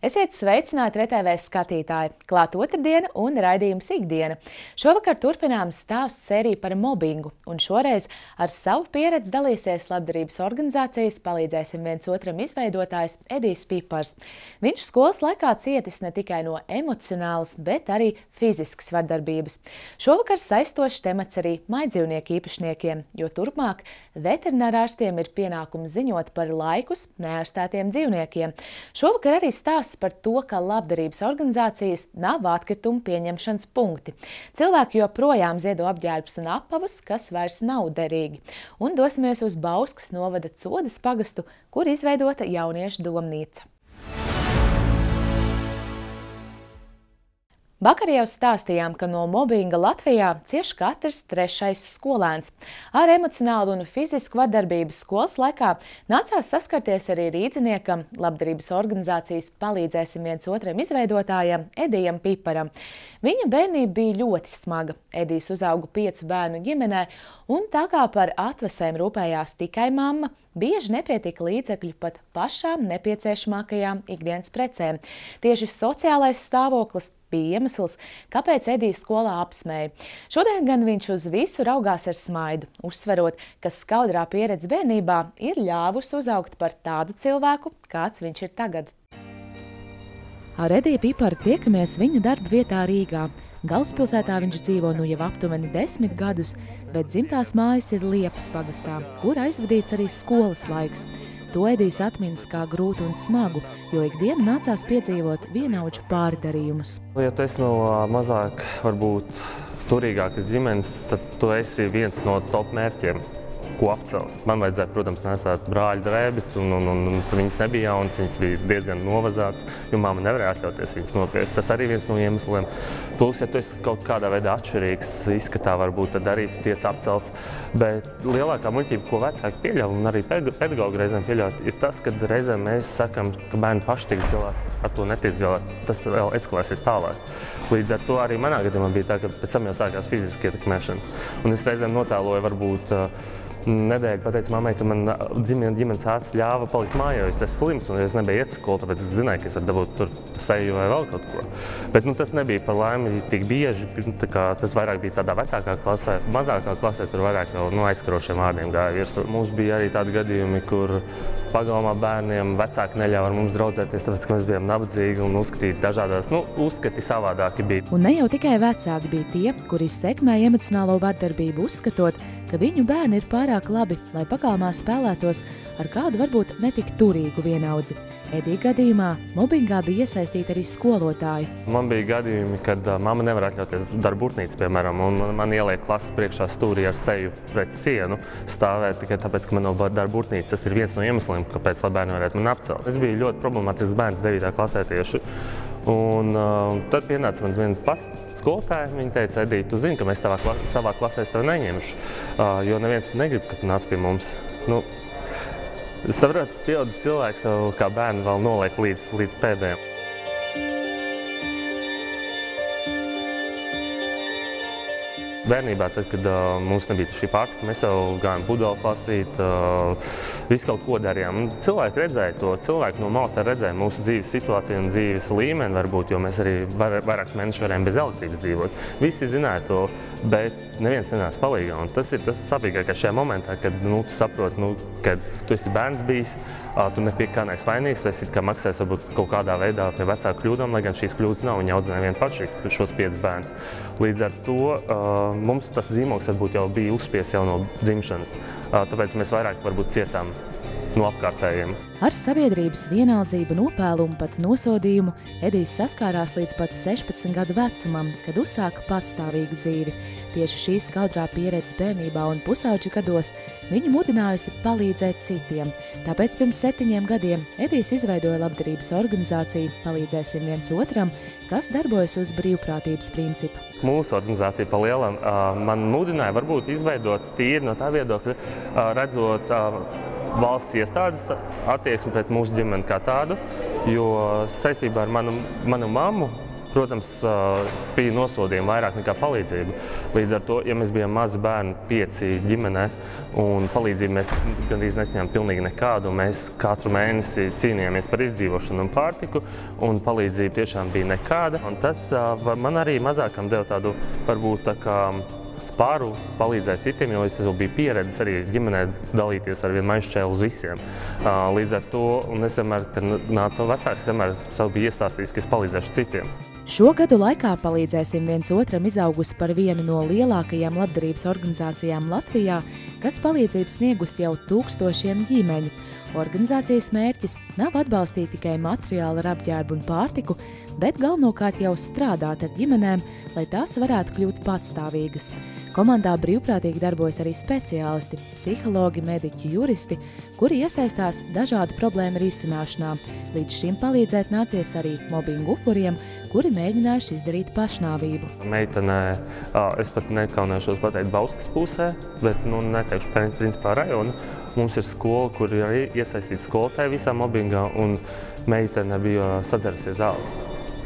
Esiet sveicināti RTV skatītāji! Klāt otrdiena un raidījums ikdiena. Šovakar turpinām stāstu sēriju par mobbingu, un šoreiz ar savu pieredzi dalīsies labdarības organizācijas Palīdzēsim viens otram izveidotājs Edijs Pipars. Viņš skolas laikā cietis ne tikai no emocionālas, bet arī fiziskas vardarbības. Šovakar saistošs temats arī maidzīvnieku īpašniekiem, jo turpmāk veterinārārstiem ir pienākums ziņot par laikus neārstētiem dzīvniekiem. Šovakar arī stāsts par to, ka labdarības organizācijas nav atkritumu pieņemšanas punkti. Cilvēki joprojām ziedo apģērbus un apavus, kas vairs nav derīgi. Un dosimies uz Bauskas novada Codas pagastu, kur izveidota jauniešu domnīca. Vakar jau stāstījām, ka no mobbinga Latvijā cieš katrs trešais skolēns. Ar emocionālu un fizisku vardarbību skolas laikā nācās saskarties arī rīdziniekam, labdarības organizācijas Palīdzēsim viens otram izveidotājam Edijam Piparam. Viņa bērnība bija ļoti smaga. Edijs uzauga 5 bērnu ģimenē, un tā kā par atvasēm rūpējās tikai mamma, bieži nepietika līdzekļu pat pašām nepieciešamākajām ikdienas precēm. Tieši sociālais stāvoklis bija iemesls, kāpēc Edijs skolā apsmēja. Šodien gan viņš uz visu raugās ar smaidu, uzsverot, ka skaudrā pieredze bērnībā ir ļāvusi uzaugt par tādu cilvēku, kāds viņš ir tagad. Ar Ediju Piparu tiekamies viņa darba vietā Rīgā. Galvaspilsētā viņš dzīvo nu jau aptuveni 10 gadus, bet dzimtās mājas ir Liepas pagastā, kur aizvadīts arī skolas laiks. To Edijs atminas kā grūtu un smagu, jo ikdienu nācās piedzīvot vienaudžu pārdarījumus. Ja tu esi no mazāk, varbūt turīgākas ģimenes, tad tu esi viens no top mērķiem, ko apcels. Man vajadzēja, protams, nesāt brāļu drēbes, un viņas nebija jaunas, viņas bija diezgan novazāts, jo mamma nevarēja atļauties viņas nopirkt. Tas arī viens no iemesliem. Plus, ja tu esi kaut kādā veidā atšķirīgs izskatā, varbūt tad arī tu tiec apcelts. Bet lielākā muļķība, ko vecāki pieļauj, un arī pedagogi reizēm pieļauj, ir tas, ka reizēm mēs sakam, ka bērni paši tiks galā, ar to netiks galā. Tas vēl eskalēsies tālāk. Līdz ar to arī manā gadījumā bija tā, ka pēc tam jau sākās fiziska ietekmēšana. Un es reizēm notāloju varbūt nedēļu pateicu mammai, ka man ģimenes ārsts ļāva palikt mājā, jo es esmu slims un es nebiju iet uz skolu, tāpēc es zināju, ka es varu dabūt tur seju vai vēl kaut ko. Bet tas nebija par laimi tik bieži, tas vairāk bija tādā vecākā klasē. Mazākā klasē tur vairāk jau aizskarošiem vārdiem gāja virsū. Mums bija arī tādi gadījumi, kur pagalmā bērniem vecāki neļāva ar mums draudzēties, tāpēc, ka mēs bijām nabadzīgi un uzskatīti dažādās, uzskati savādāki bija. Un ne jau tikai vecāki bija tie, kuri sekmēja emocionālo vardarbību, uzskatot, ka viņu bērni ir pārāk labi, lai pagalmā spēlētos ar kādu varbūt netik turīgu vienaudzi. Edija gadījumā mobbingā bija iesaistīti arī skolotāji. Man bija gadījumi, kad mamma nevar atļauties darba burtnīcu, piemēram, un man ieliek klases priekšā stūrī ar seju pret sienu stāvēt tikai tāpēc, ka man nav darba burtnīca. Tas ir viens no iemesliem, kāpēc bērni varētu man apcelt. Es biju ļoti problemātisks bērns 9. klasē tieši. Un tad pienāca man viena skolotāja, viņa teica, Edija, tu zini, ka mēs savā klasē tevi neņemšu, jo neviens negrib, ka tu nāc pie mums. Saprot, pieaudzis cilvēks tev kā bērnu vēl noliek līdz pēdējiem. Bērnībā, tad, kad mums nebija šī pārtika, mēs jau gājām pudeles lasīt, visu kaut ko darījām. Cilvēki redzēja to, cilvēki no malas redzēja mūsu dzīves situāciju un dzīves līmeni varbūt, jo mēs arī vairākus mēnešus varējām bez elektrības dzīvot. Visi zināja to, bet neviens nenāca palīgā. Un tas ir tas sāpīgākais šajā momentā, kad tu saproti, kad tu esi bērns bijis, tu nepie kā neesi vainīgs, tu esi kā maksājis varbūt kaut kādā veidā pie vecāku kļūdām, lai gan šīs kļūdas nav, viņa audzināja vien paši šos 5 bērnus. Līdz ar to mums tas zīmogs varbūt jau bija uzspies jau no dzimšanas, tāpēc mēs vairāk varbūt cietām no apkārtējiem. Ar sabiedrības vienaldzību, nopēlumu, pat nosodījumu Edijs saskārās līdz pat 16 gadu vecumam, kad uzsāka patstāvīgu dzīvi. Tieši šī skaudrā pieredze bērnībā un pusauģa gados viņu mudinājusi palīdzēt citiem. Tāpēc pirms 7 gadiem Edijs izveidoja labdarības organizāciju Palīdzēsim viens otram, kas darbojas uz brīvprātības principu. Mūsu organizācija pa lielam man mudināja varbūt izveidot tīri no tā viedokļa, redzot valsts iestādes attieksmi pret mūsu ģimeni kā tādu, jo saistībā ar manu mammu Protams, bija nosodījumi vairāk nekā palīdzība. Līdz ar to, ja mēs bijām mazi bērni, 5 ģimenē, un palīdzību mēs gandrīz nesaņēmām pilnīgi nekādu, un mēs katru mēnesi cīnījāmies par izdzīvošanu un pārtiku, un palīdzība tiešām bija nekāda. Un tas man arī mazākam deva tādu, varbūt tā kā spāru palīdzēt citiem, jo es biju pieredzis arī ģimenē dalīties ar vienu maišķēlu uz visiem. Līdz ar to, un es vienmēr, kad nācu savu vecāku, es vienmēr biju iestāstījis, ka es palīdzēšu citiem. Šo gadu laikā Palīdzēsim viens otram izaugusi par vienu no lielākajām labdarības organizācijām Latvijā, kas palīdzību sniegus jau tūkstošiem ģimeņu. Organizācijas mērķis nav atbalstīt tikai materiāli ar apģērbu un pārtiku, bet galvenokārt jau strādāt ar ģimenēm, lai tās varētu kļūt patstāvīgas. Komandā brīvprātīgi darbojas arī speciālisti, psihologi, mediķi, juristi, kuri iesaistās dažādu problēmu risināšanā. Līdz šim palīdzēt nācies arī mobbingu upuriem, kuri mēģinājuši izdarīt pašnāvību. Meitenē, es pat nekaunēšos pateikt Bauskas pusē, bet neteikšu principā rajona. Mums ir skola, kur ir iesaistīta skolotāja visā mobbingā, un meitene bija sadzerusies zāles.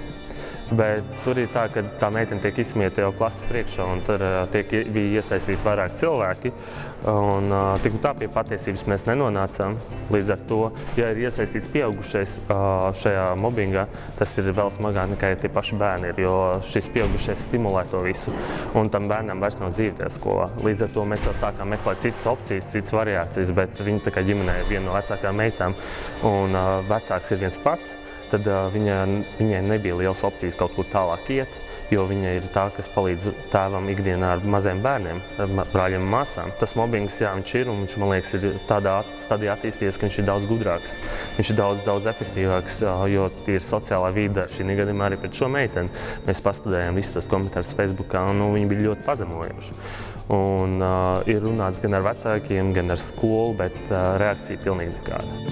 Bet tur ir tā, ka tā meitene tiek izsmieta jau klases priekšā, un tur bija iesaistīti vairāk cilvēki. Un tik un tā pie patiesības mēs nenonācām. Līdz ar to, ja ir iesaistīts pieaugušais šajā mobbingā, tas ir vēl smagāk nekā tie paši bērni ir, jo šis pieaugušais stimulē to visu, un tam bērnam vairs nav dzīve tajā skolā. Līdz ar to mēs jau sākām meklēt citas opcijas, citas variācijas, bet viņa tā kā ģimenē ir viena no vecākām meitām, un vecāks ir viens pats. Tad viņai nebija liels opcijas kaut kur tālāk iet, jo viņa ir tā, kas palīdz tēvam ikdienā ar maziem bērniem, ar brāļiem un māsām. Tas mobbings, jā, viņš ir, un viņš, man liekas, ir tādā stadijā attīstījies, ka viņš ir daudz gudrāks. Viņš ir daudz efektīvāks, jo tīri sociālā vide šī gadījumā arī pret šo meiteni. Mēs pastudējām visus tos komentārus Facebookā, un viņi bija ļoti pazemojoši. Un ir runāts gan ar vecākiem, gan ar skolu, bet reakcija pilnīgi nekāda.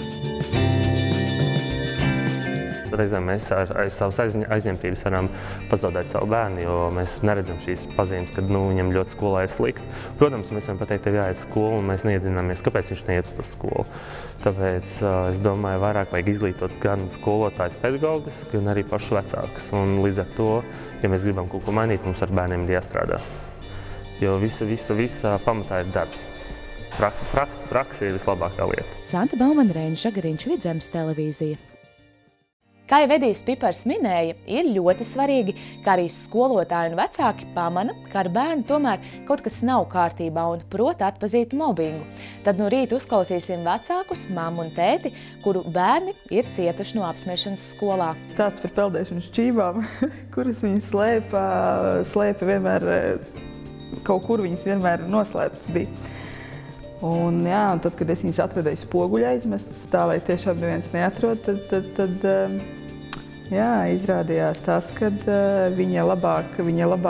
Reizēm mēs aiz savas aizņemtības varam pazaudēt savu bērnu, jo mēs neredzam šīs pazīmes, kad viņam ļoti skolā ir slikti. Protams, mēs varam pateikt, tev jāiet uz skolu, un mēs neiedzināmies, kāpēc viņš neiet uz skolu. Tāpēc es domāju, vairāk vajag izglītot gan skolotājus, pedagogus, gan arī pašu vecākus. Un līdz ar to, ja mēs gribam kaut ko mainīt, mums ar bērniem ir jāstrādā. Jo visa pamatā ir darbs. Praksa ir vislabākā lieta. Santa Baumana, Reinis Žagariņš, Vidzemes televīzija. Kā jau Edijs Pipars minēja, ir ļoti svarīgi, ka arī skolotāji un vecāki pamana, ka ar bērnu tomēr kaut kas nav kārtībā un prot atpazīt mobbingu. Tad no rīta uzklausīsim vecākus, mammu un tēti, kuru bērni ir cietuši no apsmiešanas skolā. Stāsts par peldēšanas šķībām, kuras viņi slēpa vienmēr, kaut kur viņas vienmēr noslēptas bija. Un tad, kad es viņas atradēju spoguļa aizmestas, tā lai tiešām neviens neatrod, tad izrādījās tas, ka viņa labāk,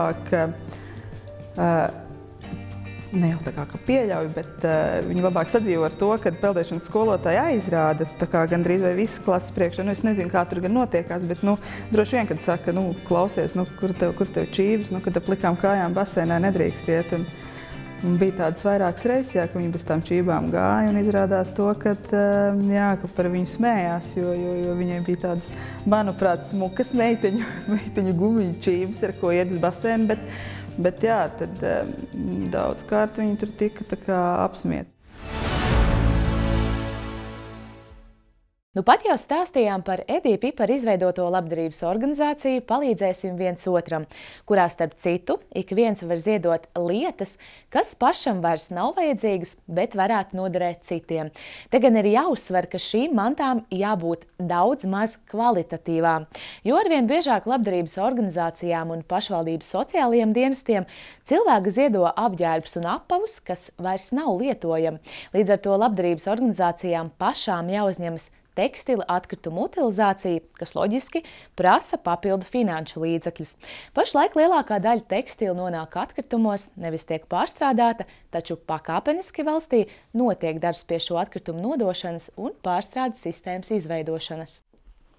ne jau tā kā pieļauj, bet viņa labāk sadzīvo ar to, kad peldēšanas skolotāja aizrāda tā kā gandrīz vai visas klases priekšā. Es nezinu, kā tur gan notiekās, bet droši vien, kad saka, klausies, kur tev čības, kad ap plikām kājām basēnā nedrīkst iet. Un bija tādas vairākas reizes, ka viņi bez tām čībām gāja, un izrādās to, ka par viņu smējās, jo viņai bija tādas, manuprāt, smukas meiteņu gumiju čības, ar ko iet uz basēnu, bet tad daudzkārt viņi tur tika tā kā apsmieti. Nu pat jau stāstījām par Edija Pipara izveidoto labdarības organizāciju Palīdzēsim viens otram, kurā starp citu ik viens var ziedot lietas, kas pašam vairs nav vajadzīgas, bet varētu noderēt citiem. Te gan ir jāuzsver, ka šīm mantām jābūt daudz maz kvalitatīvām, jo arvien biežāk labdarības organizācijām un pašvaldības sociālajiem dienestiem cilvēki ziedo apģērbus un apavus, kas vairs nav lietojami. Līdz ar to labdarības organizācijām pašām jāuzņemas tekstila atkritumu utilizācija, kas loģiski prasa papildu finanšu līdzekļus. Pašlaik lielākā daļa tekstila nonāk atkritumos, nevis tiek pārstrādāta, taču pakāpeniski valstī notiek darbs pie šo atkritumu nodošanas un pārstrādes sistēmas izveidošanas.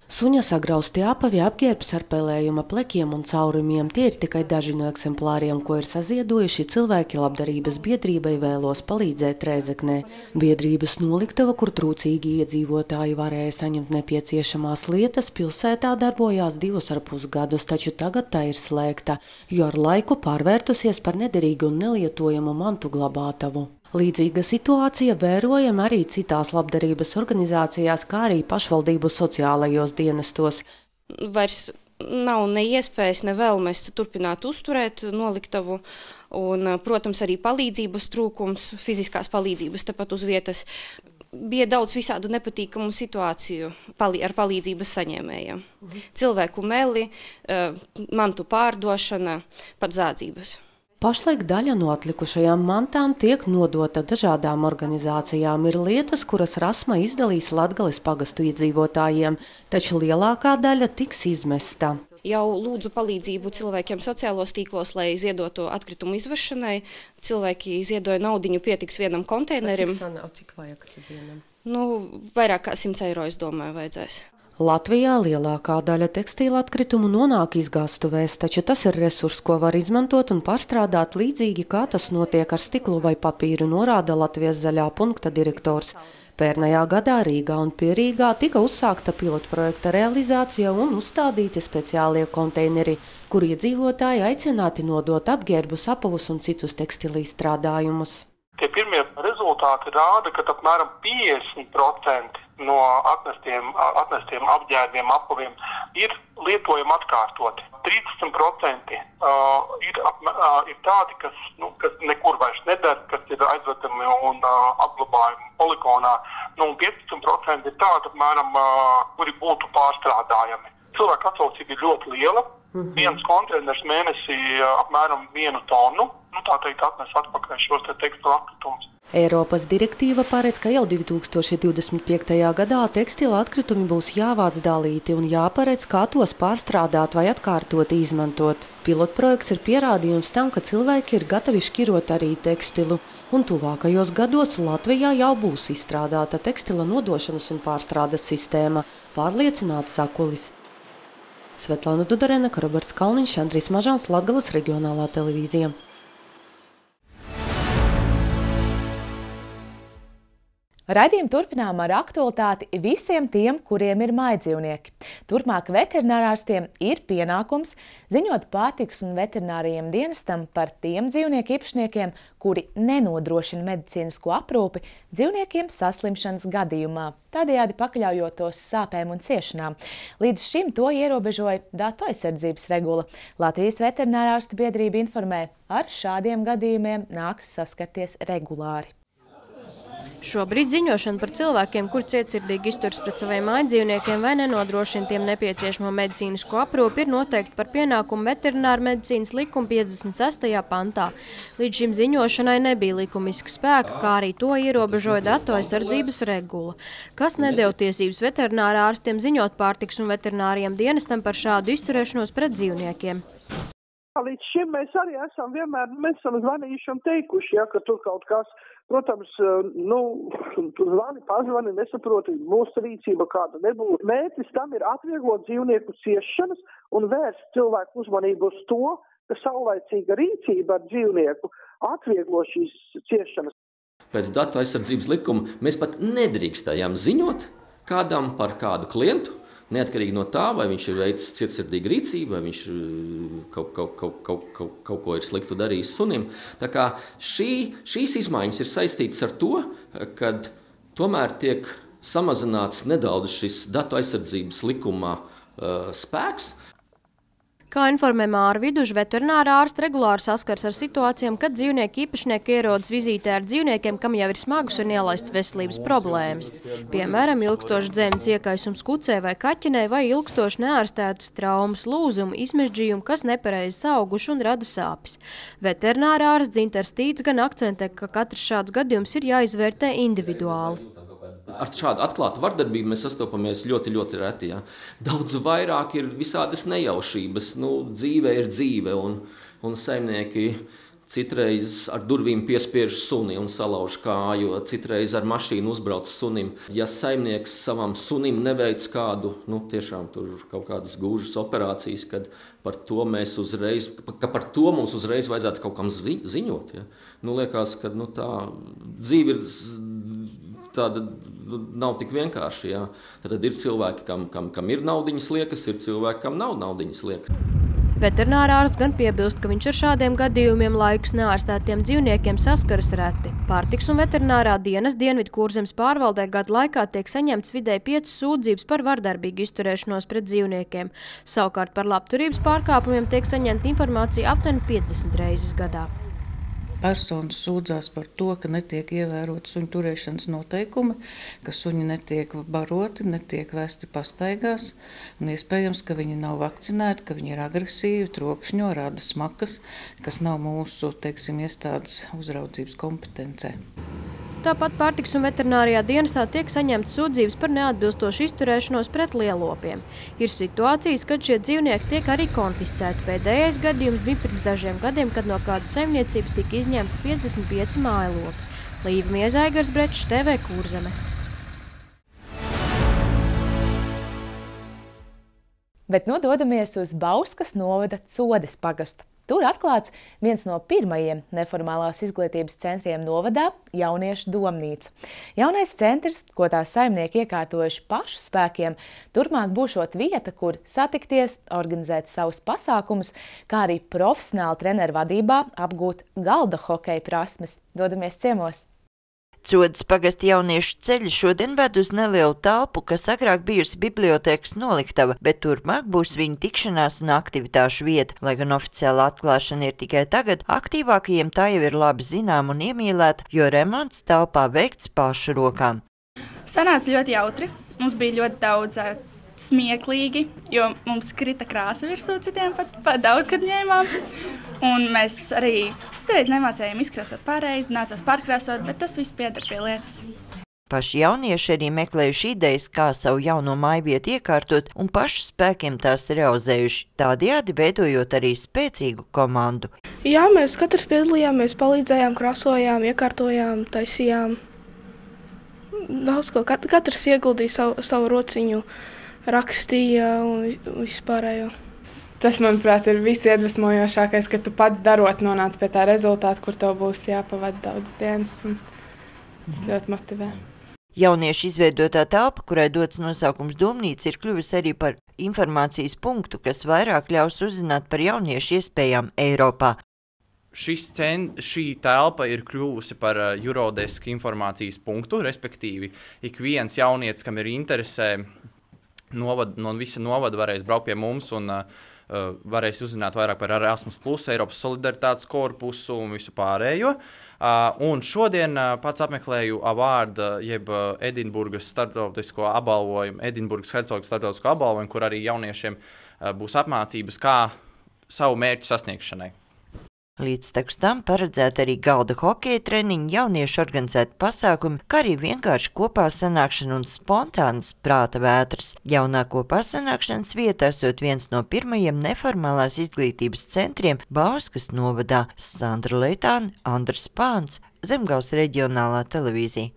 Suņa sagrausti apavi, apģērbs ar pelējuma plekiem un caurumiem. Tie ir tikai daži no eksemplāriem, ko ir saziedojuši cilvēki labdarības biedrībai Vēlos palīdzēt Rēzeknē. Biedrības noliktava, kur trūcīgi iedzīvotāji varēja saņemt nepieciešamās lietas, pilsētā darbojās 2,5 gadus, taču tagad tā ir slēgta, jo ar laiku pārvērtusies par nederīgu un nelietojamu mantu glabātavu. Līdzīga situācija vērojama arī citās labdarības organizācijās, kā arī pašvaldību sociālajos dienestos. Vairs nav ne iespējas, ne vēlmes turpināt uzturēt noliktavu, un, protams, arī palīdzības trūkums, fiziskās palīdzības tepat uz vietas. Bija daudz visādu nepatīkamu situāciju ar palīdzības saņēmējiem. Cilvēku meli, mantu pārdošana, pat zādzības. Pašlaik daļa no atlikušajām mantām tiek nodota dažādām organizācijām. Ir lietas, kuras Rasma izdalīs Latgales pagastu iedzīvotājiem, taču lielākā daļa tiks izmesta. Jau lūdzu palīdzību cilvēkiem sociālos tīklos, lai ziedotu atkritumu izvešanai. Cilvēki ziedoja naudiņu, pietiks vienam konteinerim. Cik vajag vienam? Vairāk kā 100 eiro, es domāju, vajadzēs. Latvijā lielākā daļa tekstīla atkritumu nonāk izgāstuvēs, taču tas ir resurs, ko var izmantot un pārstrādāt līdzīgi, kā tas notiek ar stiklu vai papīru, norāda Latvijas zaļā punkta direktors. Pērnajā gadā Rīgā un pie Rīgā tika uzsākta pilotprojekta realizācija un uzstādīti speciālie konteineri, kur iedzīvotāji aicināti nodot apģērbus, apavus un citus tekstila izstrādājumus. Tie pirmie rezultāti rāda, ka apmēram 50% no atnestiem apģērbiem, apaviem ir lietojami atkārtoti. 30% ir tādi, kas nekur vairs nedara, kas ir aizvedami un apglabājumi poligonā. Un 15% ir tādi, apmēram, kuri būtu pārstrādājami. Cilvēku atsaucība ir ļoti liela. Viens konteiners mēnesī apmēram 1 tonu. Tā teikt, atnes atpakaļ šos tekstilu atkritumus. Eiropas direktīva paredz, ka jau 2025. gadā tekstila atkritumi būs jāvāc dalīti un jāparedz, kā tos pārstrādāt vai atkārtot izmantot. Pilotprojekts ir pierādījums tam, ka cilvēki ir gatavi šķirot arī tekstilu. Un tuvākajos gados Latvijā jau būs izstrādāta tekstila nodošanas un pārstrādes sistēma, pārliecināts Zakulis. Svetlana Dudarena, Roberts Kalniņš, Andrijs Mažāns, Latgales reģionālā televīzija. Raidījumu turpinām ar aktualitāti visiem tiem, kuriem ir mājdzīvnieki. Turpmāk veterinārārstiem ir pienākums ziņot pārtikas un veterinārijiem dienestam par tiem dzīvnieku īpašniekiem, kuri nenodrošina medicīnisko aprūpi dzīvniekiem saslimšanas gadījumā, tādējādi pakļaujot tos sāpēm un ciešanām. Līdz šim to ierobežoja datu aizsardzības regula. Latvijas veterinārārstu biedrība informē, ar šādiem gadījumiem nākas saskarties regulāri. Šobrīd ziņošana par cilvēkiem, kur cietsirdīgi izturs pret saviem mājdzīvniekiem vai nenodrošina tiem nepieciešamo medicīnisko aprūpi, ir noteikti par pienākumu veterināra medicīnas likuma 56. pantā. Līdz šim ziņošanai nebija likumiska spēka, kā arī to ierobežoja datu aizsardzības regula, kas nedeva tiesības veterinārā ārstiem ziņot pārtikas un veterināriem dienestam par šādu izturēšanos pret dzīvniekiem. Līdz šim mēs arī esam vienmēr zvanījuši un teikuši, ka tur kaut kas, protams, pazvani, nesaproti mūsu rīcība kāda nebūtu. Mērķis tam ir atvieglot dzīvnieku ciešanas un vērst cilvēku uzmanību uz to, ka saulaicīga rīcība ar dzīvnieku atvieglo šīs ciešanas. Pēc datu aizsardzības likuma mēs pat nedrīkstējām ziņot kādam par kādu klientu, neatkarīgi no tā, vai viņš ir veicis cietsirdīgu rīcību, vai viņš kaut ko ir sliktu darījis sunim. Tā kā šīs izmaiņas ir saistītas ar to, ka tomēr tiek samazināts nedaudz šis datu aizsardzības likumā spēks. Kā informē Māra Viduža, veterinārā ārsta regulāri saskars ar situācijām, kad dzīvnieku īpašnieki ierodas vizītē ar dzīvniekiem, kam jau ir smagas un ielaists veselības problēmas. Piemēram, ilgstošs dzemdas iekaisums kucē vai kaķinei vai ilgstoši neārstētas traumas, lūzumu, izmežģījumu, kas nepareizi auguši un rada sāpes. Veterinārā ārsts Dzintars Tīts gan akcentē, ka katrs šāds gadījums ir jāizvērtē individuāli. Ar šādu atklātu vardarbību mēs sastopamies ļoti, ļoti reti. Ja. Daudz vairāk ir visādas nejaušības. Dzīve ir dzīve, un saimnieki citreiz ar durvīm piespiež suni un salauž kāju, citreiz ar mašīnu uzbrauc sunim. Ja saimnieks savam sunim neveic kādu, tiešām tur kaut kādas gūžas operācijas, kad par to mums uzreiz vajadzētu kaut kam ziņot. Ja? Liekas, ka tā dzīve ir tāda, nav tik vienkārši. Ja? Tad ir cilvēki, kam ir naudiņas liekas, ir cilvēki, kam nav naudiņas liekas. Veterinārārsts gan piebilst, ka viņš ar šādiem gadījumiem laikus neārstētiem dzīvniekiem saskaras reti. Pārtiks un veterinārā dienas Dienvidu Kurzemes pārvaldē gadu laikā tiek saņemts vidēji 5 sūdzības par vardarbīgu izturēšanos pret dzīvniekiem. Savukārt par labturības pārkāpumiem tiek saņemta informācija aptuveni 50 reizes gadā. Personas sūdzās par to, ka netiek ievēroti suņu turēšanas noteikumi, ka suņi netiek baroti, netiek vesti pastaigās, un iespējams, ka viņi nav vakcinēti, ka viņi ir agresīvi, trokšņo, rada smakas, kas nav mūsu, iestādes uzraudzības kompetencē. Tāpat pārtiks un veterinārijā dienestā tiek saņemtas sūdzības par neatbilstošu izturēšanos pret lielopiem. Ir situācijas, kad šie dzīvnieki tiek arī konfiscēti. Pēdējais gadījums bija pirms dažiem gadiem, kad no kādas saimniecības tika izņemti 55 mājlopi. Līva Mieza, Aigars Brečs, TV Kurzeme. Bet dodamies uz Bauskas novada Codes pagastu. Tur atklāts viens no pirmajiem neformālās izglītības centriem novadā – Jauniešu domnīca. Jaunais centrs, ko tās saimnieki iekārtojuši pašu spēkiem, turpmāk būšot vieta, kur satikties, organizēt savus pasākumus, kā arī profesionāli treneru vadībā apgūt galda hokeja prasmes. Dodamies ciemos! Codes pagasta jauniešu ceļi šodien ved uz nelielu telpu, kas agrāk bijusi bibliotēkas noliktava, bet turpmāk būs viņu tikšanās un aktivitāšu vieta. Lai gan oficiāla atklāšana ir tikai tagad, aktīvākajiem tā jau ir labi zinām un iemīlēta, jo remonts telpā veikts pašu rokām. Sanāca ļoti jautri. Mums bija ļoti daudz smieklīgi, jo mums krita krāsa virsū, citiem pat daudz, kad ņēmām. Un mēs arī citreiz nemācējām izkrāsot pareizi, nācās pārkrāsot, bet tas viss pieder pie lietas. Paši jaunieši arī meklējuši idejas, kā savu jauno mājvietu iekārtot un pašu spēkiem tās realizējuši, tādējādi veidojot arī spēcīgu komandu. Jā, mēs katrs piedalījāmies, palīdzējām, krāsojām, iekārtojām, taisījām. Daudz ko, katrs ieguldīja savu rociņu, rakstīja un vispārējo. Tas, manuprāt, ir visiedvesmojošākais, ka tu pats darot nonāc pie tā rezultāta, kur tev būs jāpavada daudz dienas. Tas ļoti motivē. Jauniešu izveidotā telpa, kurai dots nosaukums Domnīca, ir kļuvusi arī par informācijas punktu, kas vairāk ļaus uzzināt par jauniešu iespējām Eiropā. Šī telpa ir kļuvusi par Eurodesk informācijas punktu, respektīvi ik viens jaunietis, kam ir interesē, no visa novada varēs braukt pie mums un varēs uzzināt vairāk par Erasmus+, Eiropas solidaritātes korpusu un visu pārējo. Un šodien pats apmeklēju award, jeb Edinburgas starptautisko apbalvojumu, Edinburgas hercogas starptautisko apbalvojumu, kur arī jauniešiem būs apmācības, kā savu mērķu sasniegšanai. Līdztekus tam paredzēta arī galda hokeja treniņi, jauniešu organizēti pasākumi, kā arī vienkārši kopā sanākšana un spontānas prāta vētras. Jaunāko pasanākšanas vieta esot viens no pirmajiem neformālās izglītības centriem Bauskas novadā. Sandra Leitāne, Andris Pāns, Zemgales reģionālā televīzija.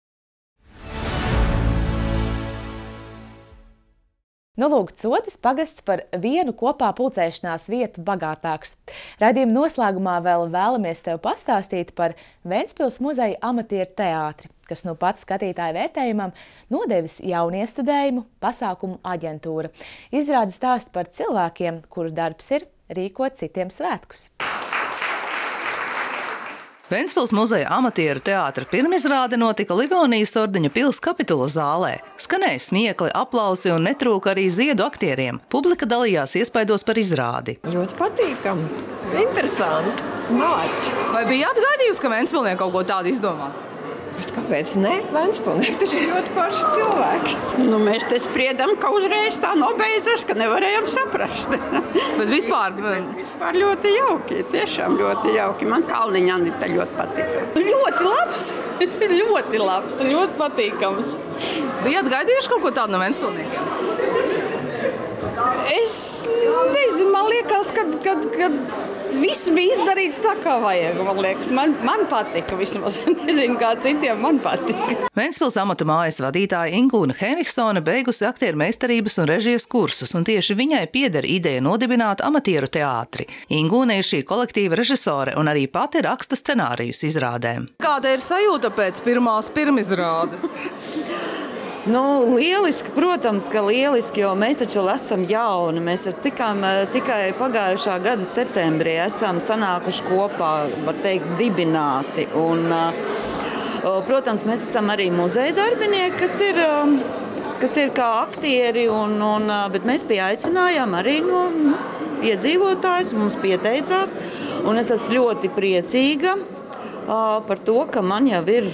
Lūk, Codes pagasts par vienu kopā pulcēšanās vietu bagātāks. Raidījuma noslēgumā vēl vēlamies tev pastāstīt par Ventspils muzeja amatieru teātri, kas nu pats skatītāju vērtējumam nodevis jauniestudējumu pasākumu aģentūra. Izrāda stāstu par cilvēkiem, kuru darbs ir rīkot citiem svētkus. Ventspils muzeja amatieru teātra pirmizrāde notika Livonijas ordeņa pils Kapitula zālē. Skanēja smiekli, aplausi un netrūka arī ziedu aktieriem. Publika dalījās iespaidos par izrādi. Ļoti patīkami, interesanti, mārķi. Vai bija atgaidījusi, ka Ventspilnieki kaut ko tādu izdomās? Bet kāpēc ne? Ventspilnieki taču ir ļoti forši cilvēki. Mēs te spriedam, ka uzreiz tā nobeidzas, ka nevarējām saprast. Bet vispār ļoti jauki, tiešām ļoti jauki. Man Kalniņa Anita ļoti patika. Ļoti labs, ļoti labs un ļoti patīkams. Bija atgaidījuši kaut ko tādu no Ventspilniekiem? Es nezinu, man liekas, kad viss bija izdarīts tā, kā vajag, man liekas. Man patika vismaz. Nezinu, kā citiem man patika. Ventspils amatu mājas vadītāja Ingūna Henriksone beigusi aktieru meistarības un režijas kursus, un tieši viņai pieder ideja nodibināt amatieru teātri. Ingūna ir šī kolektīva režisore un arī pati raksta scenārijus izrādēm. Kāda ir sajūta pēc pirmās pirmizrādes? Lieliski, protams, ka lieliski, jo mēs taču esam jauni. Mēs tikai pagājušā gada septembrī esam sanākuši kopā, var teikt, dibināti. Un, protams, mēs esam arī muzeja darbinieki, kas ir kā aktieri, bet mēs pieaicinājām arī iedzīvotājus, mums pieteicās. Un es esmu ļoti priecīga par to, ka man jau ir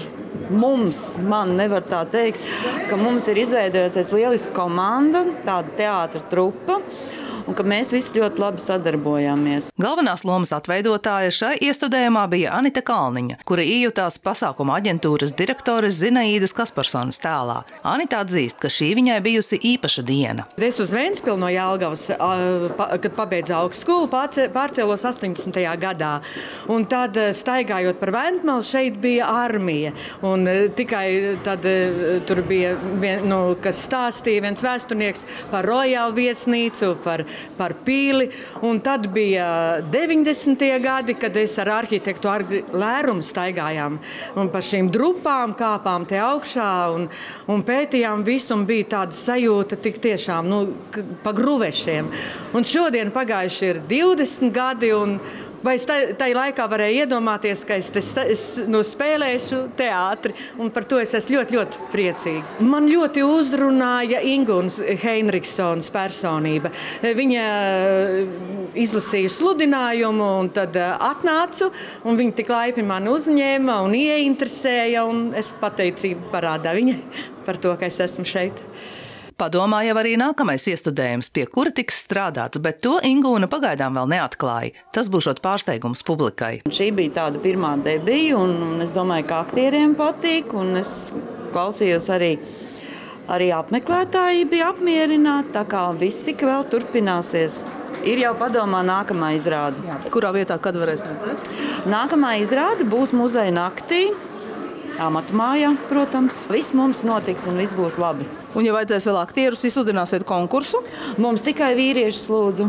man nevar tā teikt, ka mums ir izveidojusies lieliska komanda, tāda teātra trupa, un ka mēs visi ļoti labi sadarbojāmies. Galvenās lomas atveidotāja šai iestudējumā bija Anita Kalniņa, kura iejutās pasākuma aģentūras direktores Zinaīdas Kasparsonas tēlā. Anita atzīst, ka šī viņai bijusi īpaša diena. Es uz Ventspilu no Jelgavas, kad pabeidzu augstskolu, pārcēlos 80. gadā. Un tad, staigājot par Ventmalu, šeit bija armija. Un tikai tad tur bija, kas stāstīja viens vēsturnieks par Royal viesnīcu, par pīli, un tad bija 90. gadi, kad es ar arhitektu Lērumu staigājām un par šīm drupām kāpām te augšā un pētījām visu, un bija tāda sajūta tik tiešām, pa gruvešiem. Un šodien pagājuši ir 20 gadi, un vai es tai laikā varēju iedomāties, ka es spēlēšu teātri, un par to es esmu ļoti, ļoti priecīga. Man ļoti uzrunāja Ingūnas Henriksonas personība. Viņa izlasīja sludinājumu, un tad atnācu, un viņa tik laipni mani uzņēma un ieinteresēja, un es pateicību parādā viņai par to, ka es esmu šeit. Padomā jau arī nākamais iestudējums, pie kura tiks strādāts, bet to Ingūna pagaidām vēl neatklāja. Tas būšot pārsteigums publikai. Šī bija tāda pirmā debija, un es domāju, ka aktieriem patīk, un es klausījos arī apmeklētāji bija apmierināti, tā kā viss tik vēl turpināsies. Ir jau padomā nākamā izrāde. Jā. Kurā vietā, kad varēs redzēt? Nākamā izrāde būs muzeja naktī. Amatu mājā, protams. Viss mums notiks un viss būs labi. Un, ja vajadzēs vēl aktierus, izsludināsiet konkursu? Mums tikai vīriešus lūdzu.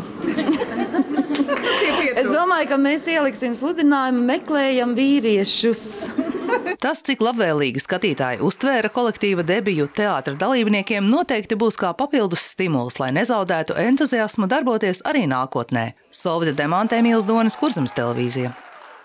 Es domāju, ka mēs ieliksim sludinājumu, meklējam vīriešus. Tas, cik labvēlīgi skatītāji uztvēra kolektīva debiju teātra dalībniekiem, noteikti būs kā papildus stimuls, lai nezaudētu entuziasmu darboties arī nākotnē. Solvita Demante, Emīls Donis, Kurzemes televīzija.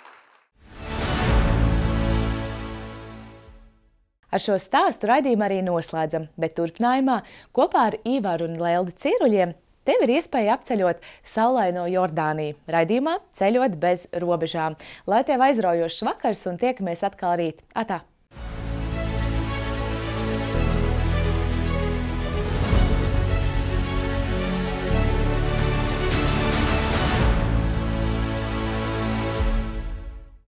Ar šo stāstu raidījumu arī noslēdzam, bet turpinājumā kopā ar Ivaru un Leldi Ciruļiem tev ir iespēja apceļot saulaino Jordāniju. Raidījumā ceļot bez robežām. Lai tev aizraujošs vakars un tiekamies atkal rīt. Atā!